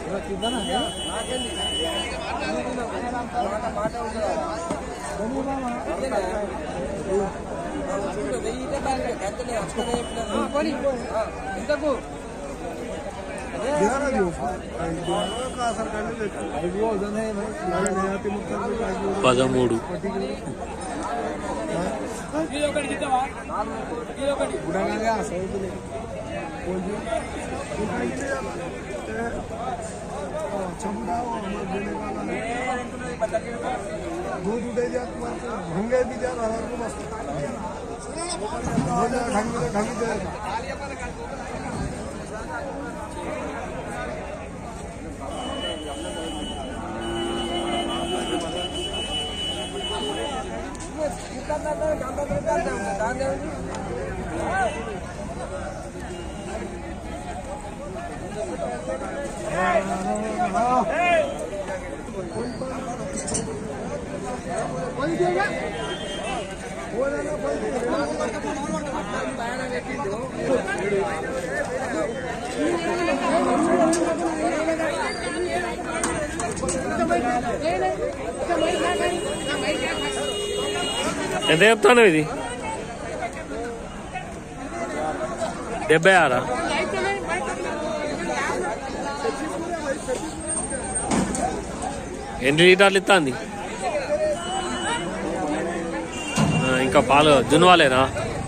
పదమూడు दूध उठे जा भंगे भी जा रहा मस्त ढंग ఎంత చెప్తాను ఇది 76 ఎన్ని లీటర్లు ఇస్తుంది ఇంకా పాలు జున్వాలేనా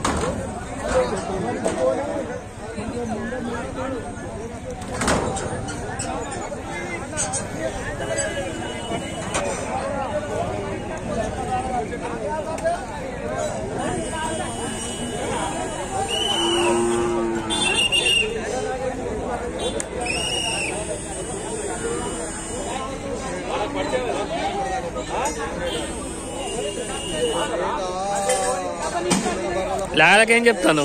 లాగలకేం చెప్తాను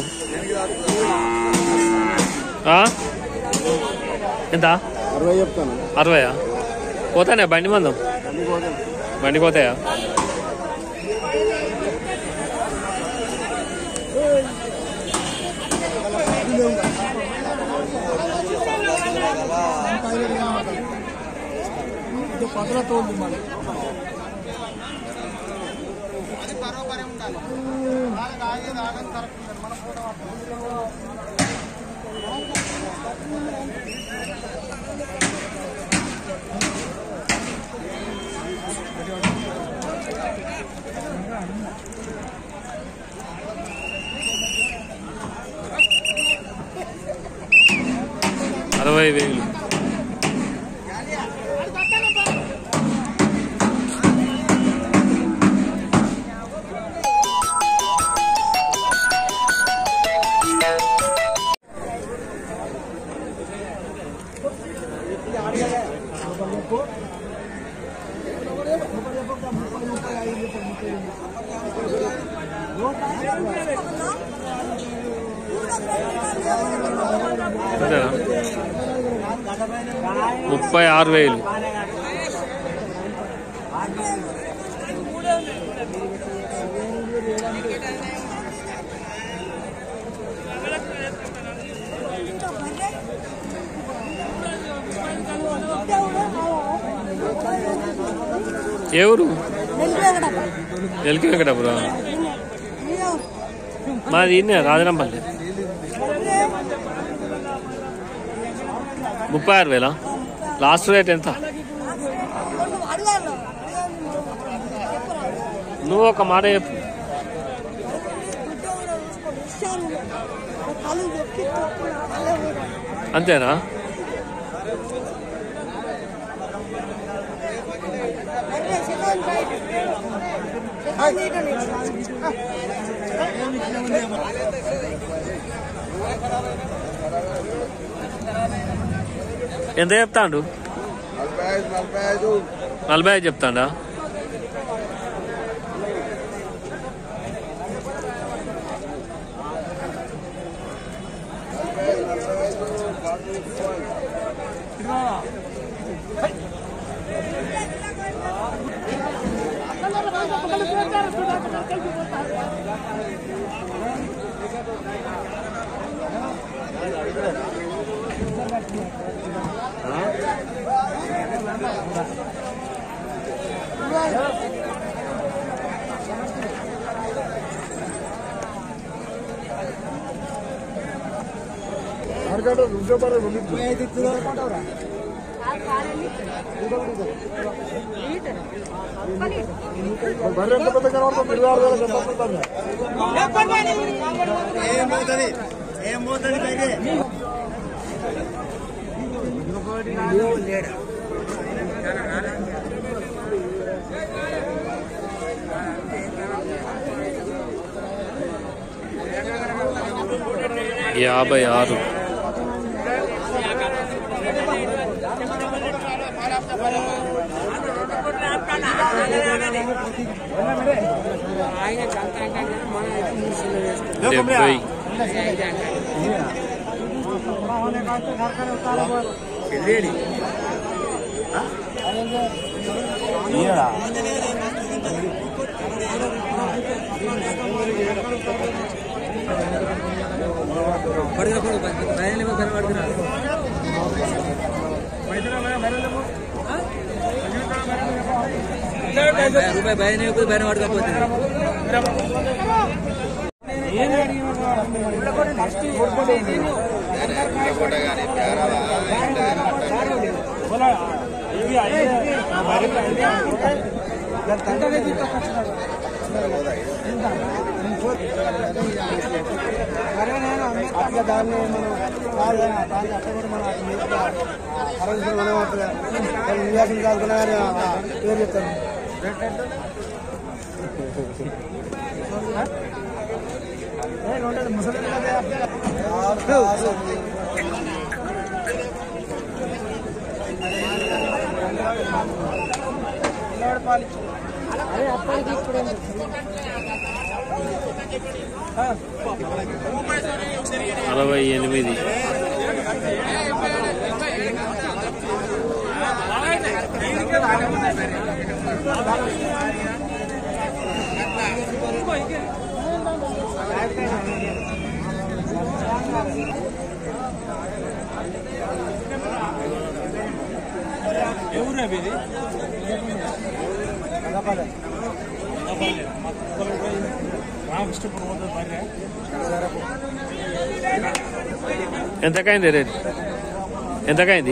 ఎంత 60 చెప్తాను 60 పోతానే బండి మందం బండి పోతాయా అరవై వేలు అంతేనా 36,000 ఏ ఊరు ఎల్కి వెంకటాపురం మాది ఇన్నే రాజనంపల్లి 36,000 లాస్ట్ రేట్ ఎంత నువ్వు ఒక మాట చెప్పు అంతేనా ఎంత చెప్తాడు 45 చెప్తాడా हाँ ఎందుకంటే ఉద్యోగాలు బర్రె ఎంత పెద్ద కనబడుతుంది 26,000 ఏమవుతుంది లేడా 56 రూపాయి భయం భయం పడకపోతే అట్లా దాన్ని మనం అట్లా కూడా మనం ఇంజక్షన్ కాదుకున్నా కానీ పేరు చెప్తాను ముసలి అరే అప్పటికి ఇప్పుడు 68 ఎంతకైంది రేట్ ఎంతకైంది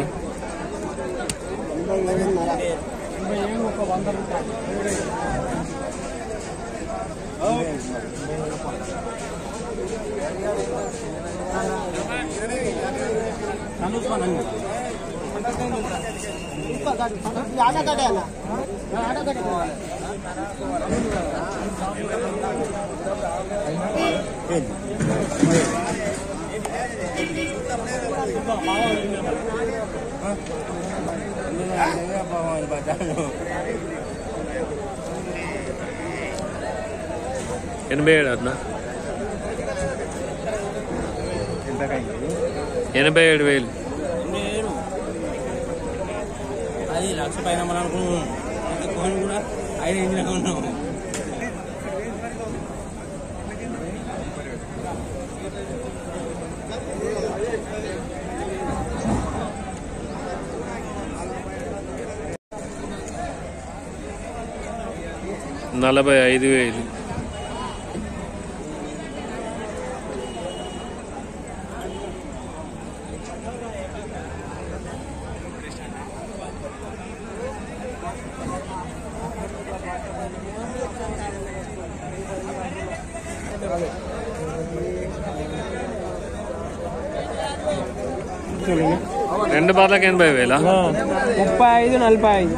87 అట్లా 87,000 అది లక్ష పైన మనం అనుకున్నాం కూడా 5 ఇంజిన్ ఉన్నాం. $45,000 రెండు బార్లకు 80,000 35-45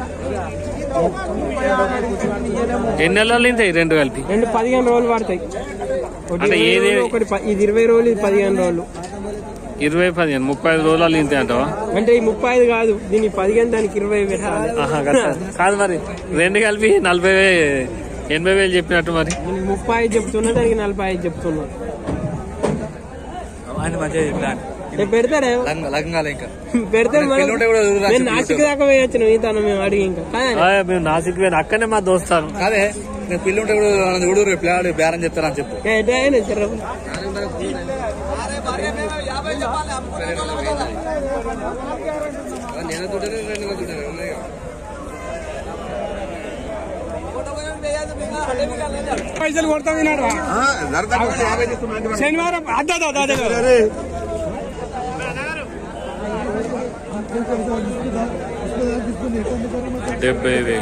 ఎన్ని నెలలు ఇంతాయి రెండు కలిపి 15 రోజులు పడతాయి. అంటే ఏది ఒకటి ఇది 20 రోజులు ఇది 15 రోజులు 20-15 35 రోజులు ఇంతే అంటావా? అంటే ఈ 35 కాదు దీన్ని 15 దానికి 20 పెట్టాలి. కాదు మరి రెండు కలిపి 80,000 చెప్పినట్టు మరి 35 చెప్తున్నా దానికి 45 చెప్తున్నా. పెడతాడే పెడితే నాసిక్ దాకా వేయచ్చు తను మేము అడిగి ఇంకా మేము నాసిక్ అక్కడనే మా దోస్తాను అదే నేను పిల్లి ఉంటే కూడా చూడు పిల్లాడు బేరం చెప్తారని చెప్పు. పైసలు కొడతా విన్నారా శనివారం అద్దా 70,000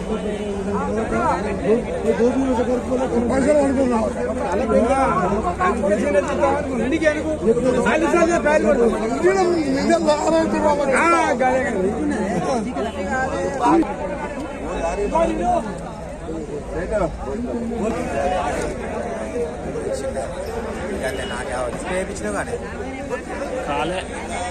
కాలే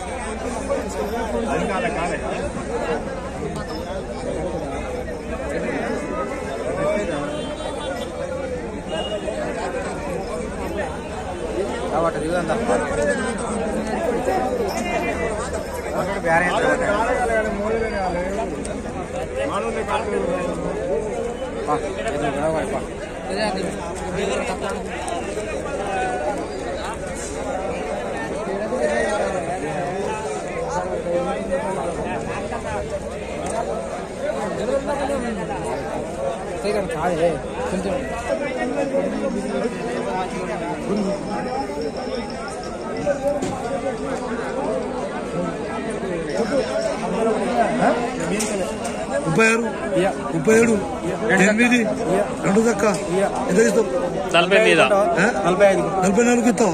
ముప్పై 8 2 దక్క ఎంత ఇస్తావు 40 మీద 44 ఇస్తావా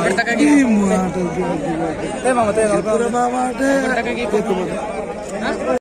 ఏ మాట